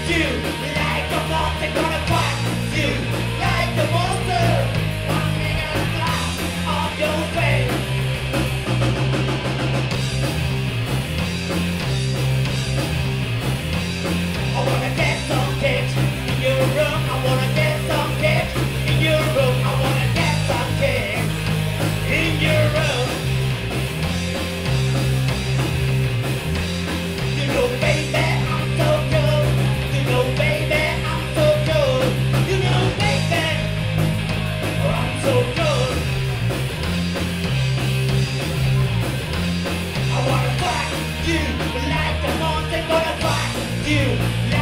you like a monster, gonna fight you like a monster. Pounding a glass on your face. I wanna get some kicks in your room. I wanna get some kicks in your room. I wanna get some kicks in your room. You know, baby, I'm so good. You know, baby, I'm so good. You know, baby, I'm so good. I wanna fight you like a monster, gonna fight you.